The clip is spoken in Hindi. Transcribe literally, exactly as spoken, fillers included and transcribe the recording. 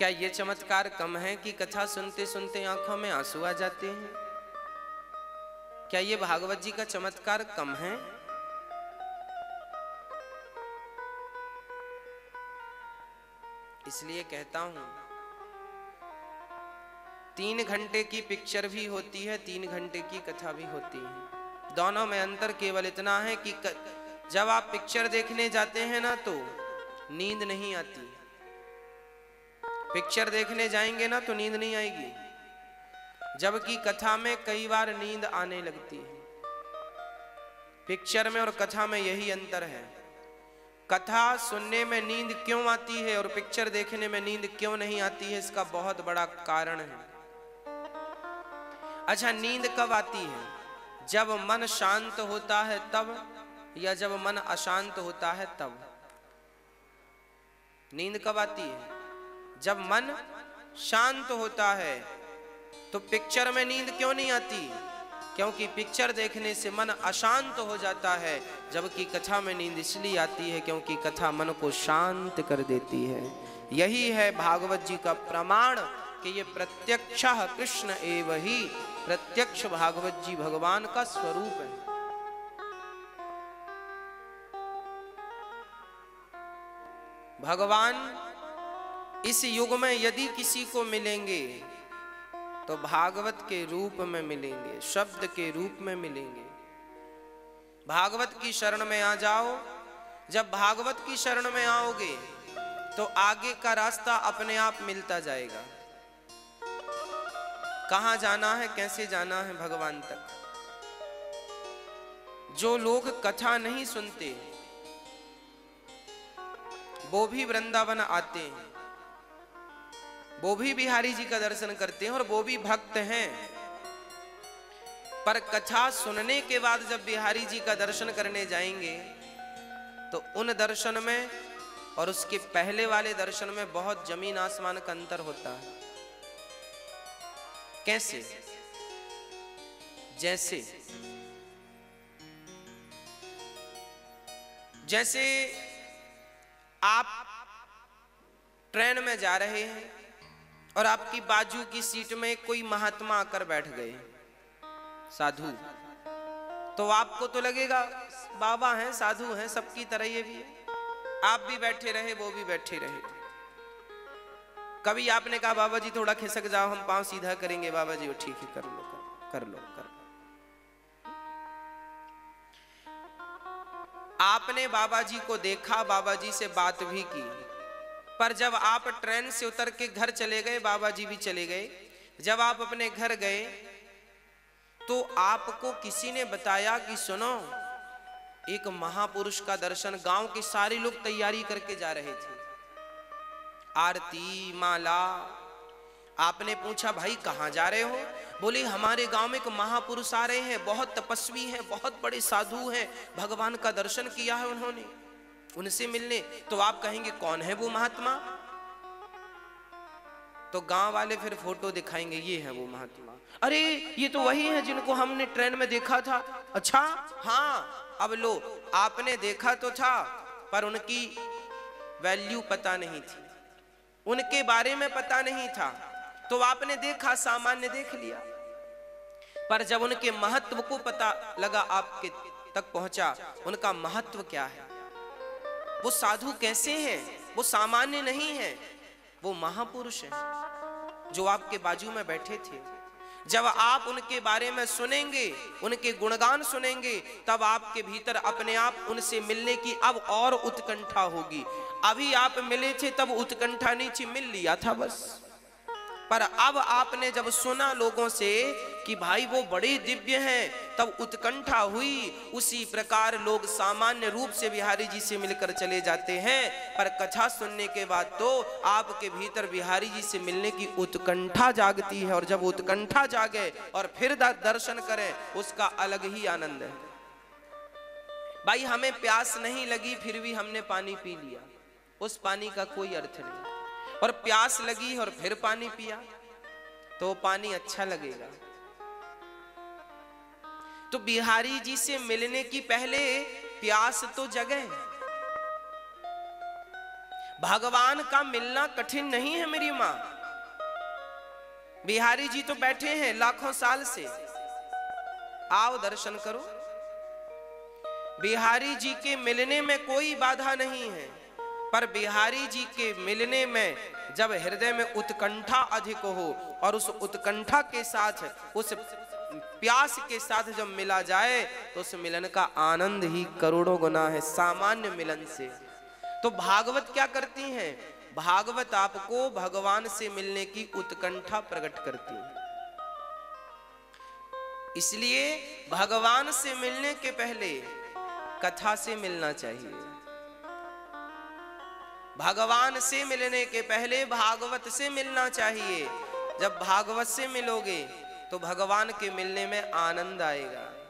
क्या ये चमत्कार कम है कि कथा सुनते सुनते आंखों में आंसू आ जाते हैं? क्या ये भागवत जी का चमत्कार कम है? इसलिए कहता हूं, तीन घंटे की पिक्चर भी होती है, तीन घंटे की कथा भी होती है। दोनों में अंतर केवल इतना है कि जब आप पिक्चर देखने जाते हैं ना तो नींद नहीं आती। पिक्चर देखने जाएंगे ना तो नींद नहीं आएगी, जबकि कथा में कई बार नींद आने लगती है। पिक्चर में और कथा में यही अंतर है। कथा सुनने में नींद क्यों आती है और पिक्चर देखने में नींद क्यों नहीं आती है, इसका बहुत बड़ा कारण है। अच्छा, नींद कब आती है? जब मन शांत होता है तब, या जब मन अशांत होता है तब। नींद कब आती है? जब मन शांत होता है। तो पिक्चर में नींद क्यों नहीं आती? क्योंकि पिक्चर देखने से मन अशांत हो जाता है, जबकि कथा में नींद इसलिए आती है क्योंकि कथा मन को शांत कर देती है। यही है भागवत जी का प्रमाण कि ये प्रत्यक्षः कृष्ण एव ही, प्रत्यक्ष भागवत जी भगवान का स्वरूप है। भगवान इस युग में यदि किसी को मिलेंगे तो भागवत के रूप में मिलेंगे, शब्द के रूप में मिलेंगे। भागवत की शरण में आ जाओ। जब भागवत की शरण में आओगे तो आगे का रास्ता अपने आप मिलता जाएगा। कहां जाना है, कैसे जाना है भगवान तक। जो लोग कथा नहीं सुनते वो भी वृंदावन आते हैं, वो भी बिहारी जी का दर्शन करते हैं और वो भी भक्त हैं। पर कथा सुनने के बाद जब बिहारी जी का दर्शन करने जाएंगे तो उन दर्शन में और उसके पहले वाले दर्शन में बहुत जमीन आसमान का अंतर होता है। कैसे? जैसे जैसे आप ट्रेन में जा रहे हैं और आपकी बाजू की सीट में कोई महात्मा आकर बैठ गए, साधु, तो आपको तो लगेगा बाबा हैं, साधु हैं, सबकी तरह ये भी है। आप भी बैठे रहे, वो भी बैठे रहे। कभी आपने कहा बाबा जी थोड़ा खिसक जाओ, हम पांव सीधा करेंगे। बाबा जी वो ठीक है, कर लो कर, कर लो कर लो। आपने बाबा जी को देखा, बाबा जी से बात भी की, पर जब आप ट्रेन से उतर के घर चले गए, बाबा जी भी चले गए। जब आप अपने घर गए तो आपको किसी ने बताया कि सुनो, एक महापुरुष का दर्शन। गांव के सारे लोग तैयारी करके जा रहे थे, आरती माला। आपने पूछा भाई कहां जा रहे हो? बोले हमारे गांव में एक महापुरुष आ रहे हैं, बहुत तपस्वी हैं, बहुत बड़े साधु हैं, भगवान का दर्शन किया है उन्होंने, उनसे मिलने। तो आप कहेंगे कौन है वो महात्मा? तो गांव वाले फिर फोटो दिखाएंगे, ये है वो महात्मा। अरे ये तो वही है जिनको हमने ट्रेन में देखा था। अच्छा हाँ, अब लो, आपने देखा तो था पर उनकी वैल्यू पता नहीं थी, उनके बारे में पता नहीं था। तो आपने देखा, सामान्य देख लिया, पर जब उनके महत्व को पता लगा, आपके तक पहुंचा, उनका महत्व क्या है, वो साधु कैसे हैं, वो सामान्य नहीं है, वो महापुरुष हैं जो आपके बाजू में बैठे थे। जब आप उनके बारे में सुनेंगे, उनके गुणगान सुनेंगे, तब आपके भीतर अपने आप उनसे मिलने की अब और उत्कंठा होगी। अभी आप मिले थे तब उत्कंठा नहीं थी, मिल लिया था बस। पर अब आपने जब सुना लोगों से कि भाई वो बड़े दिव्य हैं, तब उत्कंठा हुई। उसी प्रकार लोग सामान्य रूप से बिहारी जी से मिलकर चले जाते हैं, पर कथा सुनने के बाद तो आपके भीतर बिहारी जी से मिलने की उत्कंठा जागती है। और जब उत्कंठा जागे और फिर दर्शन करें, उसका अलग ही आनंद है। भाई हमें प्यास नहीं लगी फिर भी हमने पानी पी लिया, उस पानी का कोई अर्थ नहीं। और प्यास लगी और फिर पानी पिया तो पानी अच्छा लगेगा। तो बिहारी जी से मिलने की पहले प्यास तो जगे। भगवान का मिलना कठिन नहीं है मेरी माँ। बिहारी जी तो बैठे हैं लाखों साल से, आओ दर्शन करो। बिहारी जी के मिलने में कोई बाधा नहीं है, पर बिहारी जी के मिलने में जब हृदय में उत्कंठा अधिक हो और उस उत्कंठा के साथ, उस प्यास के साथ जब मिला जाए तो उस मिलन का आनंद ही करोड़ों गुना है सामान्य मिलन से। तो भागवत क्या करती हैं? भागवत आपको भगवान से मिलने की उत्कंठा प्रकट करती है। इसलिए भगवान से मिलने के पहले कथा से मिलना चाहिए। भगवान से मिलने के पहले भागवत से मिलना चाहिए। जब भागवत से मिलोगे तो भगवान के मिलने में आनंद आएगा।